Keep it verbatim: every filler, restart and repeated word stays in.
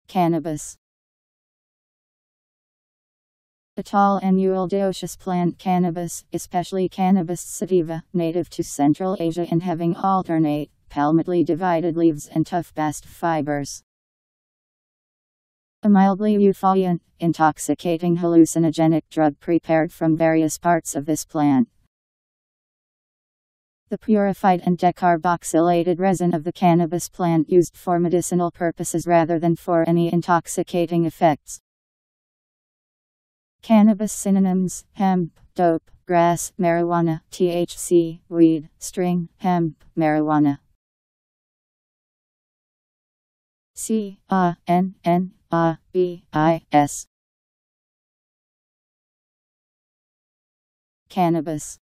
Cannabis. A tall annual dioecious plant, cannabis, especially Cannabis sativa, native to Central Asia and having alternate, palmately divided leaves and tough bast fibers. A mildly euphoient, intoxicating hallucinogenic drug prepared from various parts of this plant. The purified and decarboxylated resin of the cannabis plant used for medicinal purposes rather than for any intoxicating effects. Cannabis synonyms: hemp, dope, grass, marijuana, T H C, weed, string, hemp, marijuana. C A N N A B I S. Cannabis.